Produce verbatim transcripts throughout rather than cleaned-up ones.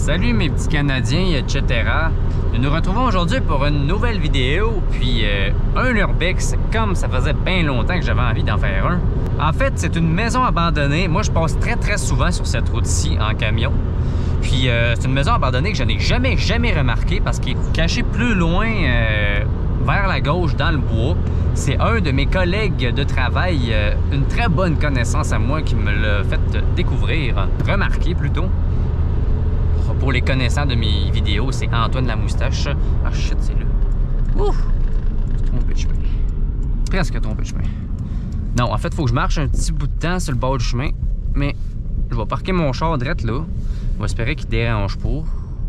Salut mes petits Canadiens, et cetera. Nous nous retrouvons aujourd'hui pour une nouvelle vidéo, puis euh, un urbex, comme ça faisait bien longtemps que j'avais envie d'en faire un. En fait, c'est une maison abandonnée. Moi, je passe très très souvent sur cette route-ci en camion. Puis euh, c'est une maison abandonnée que je n'ai jamais, jamais remarqué parce qu'elle est cachée plus loin euh, vers la gauche dans le bois. C'est un de mes collègues de travail, euh, une très bonne connaissance à moi qui me l'a fait découvrir, remarquer plutôt. Pour les connaissants de mes vidéos, c'est Antoine la moustache. Ah shit, c'est là. Ouf! J'ai trompé de chemin. Presque trompé de chemin. Non, en fait, il faut que je marche un petit bout de temps sur le bord du chemin. Mais je vais parquer mon char direct là. On va espérer qu'il dérange pas.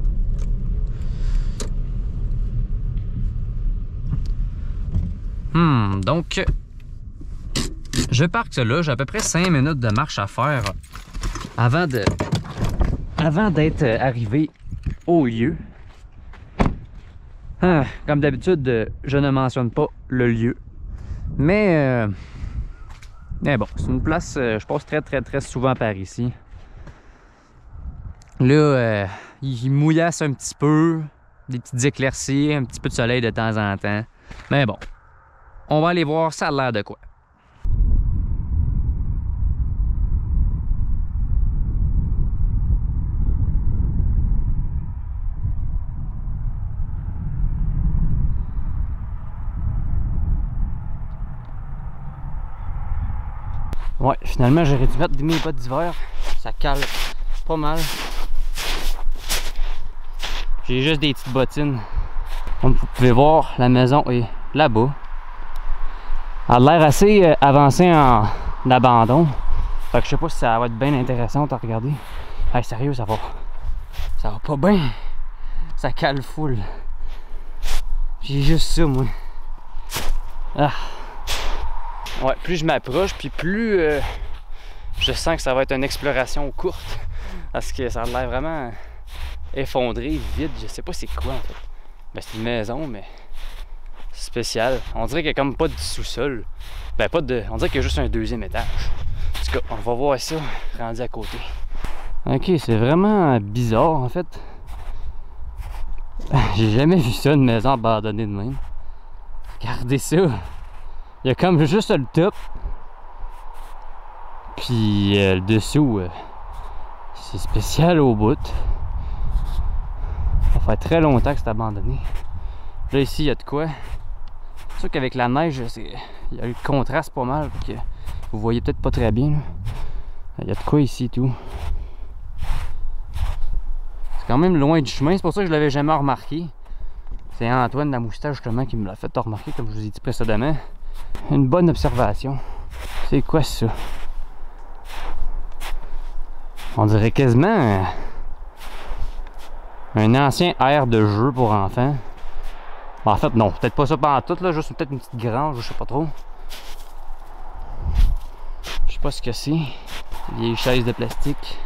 Hmm, donc... Je parque ça là. J'ai à peu près cinq minutes de marche à faire avant de... Avant d'être arrivé au lieu. Ah, comme d'habitude, je ne mentionne pas le lieu. Mais, euh, mais bon, c'est une place, je passe très très très souvent par ici. Là, euh, il mouillasse un petit peu, des petites éclaircies, un petit peu de soleil de temps en temps. Mais bon, on va aller voir, ça a l'air de quoi. Ouais, finalement, j'aurais dû mettre mes bottes d'hiver. Ça cale pas mal. J'ai juste des petites bottines. Comme vous pouvez voir, la maison est là-bas. Elle a l'air assez euh, avancée en abandon. Fait que je sais pas si ça va être bien intéressant à regarder. Hey, sérieux, ça va. Ça va pas bien. Ça cale full. J'ai juste ça, moi. Ah. Ouais, plus je m'approche, puis plus euh, je sens que ça va être une exploration courte. Parce que ça a l'air vraiment effondré, vide. Je sais pas c'est quoi en fait. Ben, c'est une maison, mais spéciale. On dirait qu'il n'y a comme pas de sous-sol. Ben, pas de. On dirait qu'il y a juste un deuxième étage. En tout cas, on va voir ça rendu à côté. Ok, c'est vraiment bizarre en fait. J'ai jamais vu ça, une maison abandonnée de même. Regardez ça. Il y a comme juste le top. Puis euh, le dessous, euh, c'est spécial au bout. Ça fait très longtemps que c'est abandonné. Là ici, il y a de quoi. C'est sûr qu'avec la neige, il y a eu le contraste pas mal. Que vous voyez peut-être pas très bien. Là. Il y a de quoi ici et tout. C'est quand même loin du chemin. C'est pour ça que je l'avais jamais remarqué. C'est Antoine la moustache justement qui me l'a fait remarquer, comme je vous ai dit précédemment. Une bonne observation. C'est quoi ça? On dirait quasiment un ancien aire de jeu pour enfants. En fait, non, peut-être pas ça pendant tout, là, juste peut-être une petite grange, je sais pas trop. Je sais pas ce que c'est. Des vieilles chaises de plastique.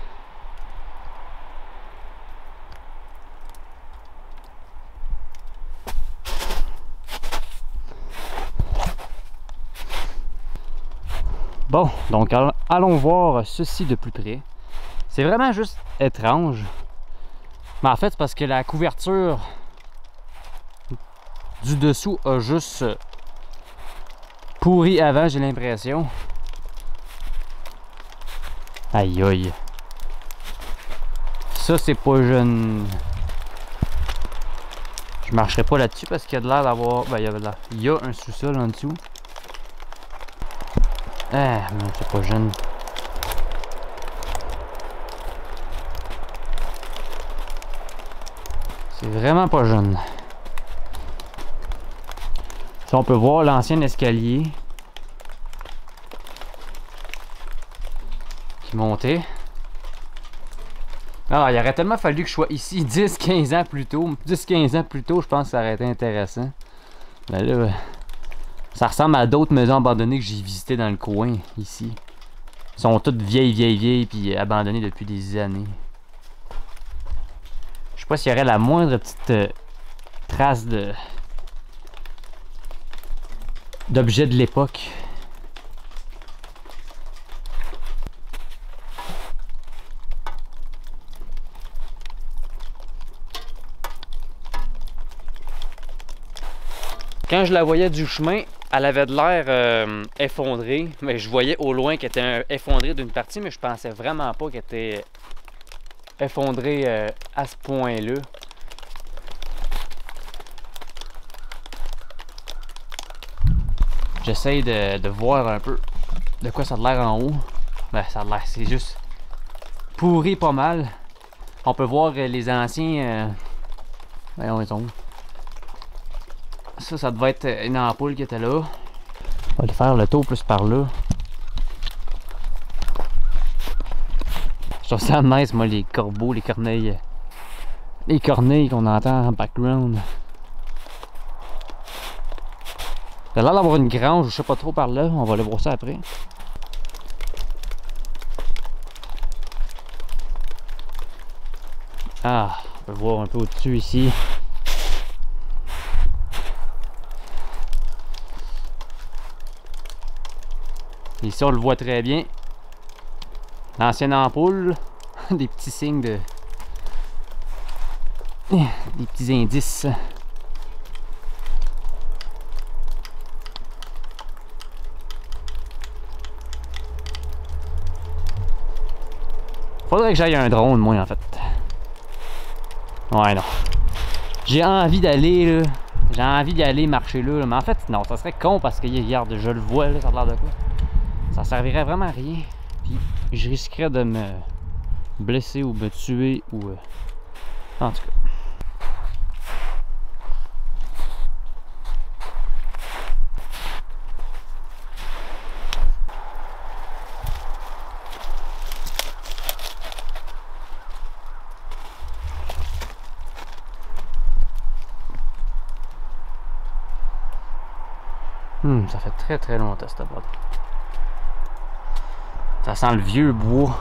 Bon, donc allons voir ceci de plus près. C'est vraiment juste étrange. Mais en fait, c'est parce que la couverture du dessous a juste pourri avant, j'ai l'impression. Aïe aïe. Ça, c'est pas jeune. Je marcherai pas là-dessus parce qu'il y a de l'air d'avoir... Ben, il y a, la... il y a un sous-sol en dessous. Ah, c'est pas jeune. C'est vraiment pas jeune. Si on peut voir l'ancien escalier qui montait. Ah, il aurait tellement fallu que je sois ici dix quinze ans plus tôt. dix quinze ans plus tôt, je pense que ça aurait été intéressant. Mais là... Ça ressemble à d'autres maisons abandonnées que j'ai visitées dans le coin, ici. Elles sont toutes vieilles, vieilles, vieilles, puis abandonnées depuis des années. Je sais pas s'il y aurait la moindre petite euh, trace de d'objets de l'époque. Quand je la voyais du chemin, elle avait de l'air euh, effondrée, mais je voyais au loin qu'elle était effondrée d'une partie, mais je pensais vraiment pas qu'elle était effondrée euh, à ce point-là. J'essaye de, de voir un peu de quoi ça a l'air en haut. Ben, ça a l'air, c'est juste pourri pas mal. On peut voir les anciens... Euh... Voyons, ils sont où? Ça, ça devait être une ampoule qui était là. On va aller faire le tour plus par là. Je trouve ça nice, moi, les corbeaux, les corneilles. Les corneilles qu'on entend en background. Ça a l'air d'avoir une grange, je sais pas trop par là. On va aller voir ça après. Ah, on peut voir un peu au-dessus ici. Ici, on le voit très bien. L'ancienne ampoule. Des petits signes de... Des petits indices. Faudrait que j'aille un drone, moi, en fait. Ouais, non. J'ai envie d'aller, là. J'ai envie d'aller marcher là, là. Mais en fait, non, ça serait con parce que, regarde, je le vois, là, ça a l'air de quoi. Ça servirait vraiment à rien. Puis, je risquerais de me blesser ou me tuer ou... Euh... En tout cas. Hum, ça fait très très longtemps cette boîte. Ça sent le vieux bois.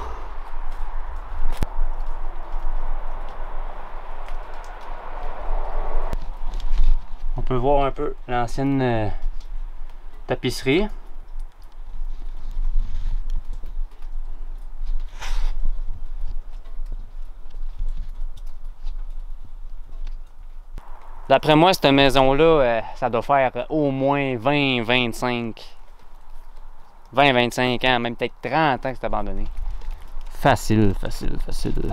On peut voir un peu l'ancienne euh, tapisserie. D'après moi, cette maison-là, euh, ça doit faire au moins vingt, vingt-cinq, vingt, vingt-cinq ans, même peut-être trente ans que c'est abandonné. Facile, facile, facile.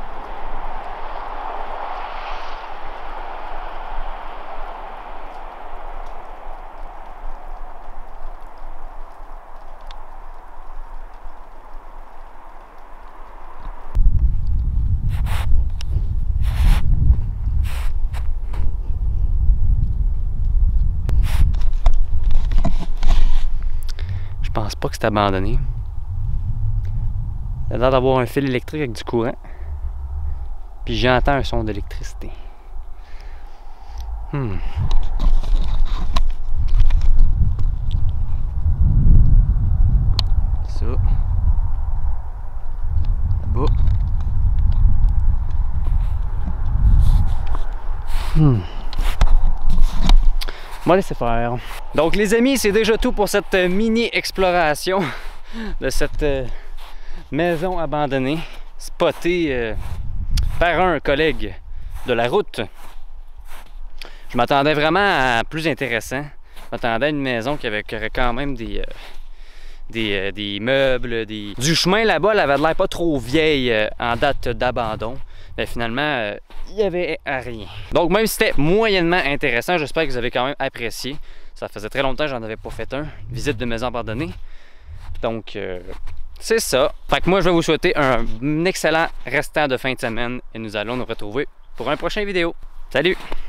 Je pense pas que c'est abandonné. Il a l'air d'avoir un fil électrique avec du courant. Puis j'entends un son d'électricité. Hmm. Ça. Là-bas. Hmm. On va laisser faire. Donc les amis, c'est déjà tout pour cette mini exploration de cette euh, maison abandonnée, spotée euh, par un collègue de la route. Je m'attendais vraiment à plus intéressant. Je m'attendais à une maison qui avait, qui aurait quand même des, euh, des, euh, des meubles, des... du chemin là-bas, elle avait l'air pas trop vieille euh, en date d'abandon. Mais finalement, euh, il n'y avait rien. Donc même si c'était moyennement intéressant, j'espère que vous avez quand même apprécié. Ça faisait très longtemps que j'en avais pas fait un, visite de maison abandonnée. Donc euh, c'est ça. Fait que moi je vais vous souhaiter un excellent restant de fin de semaine et nous allons nous retrouver pour un prochain vidéo. Salut!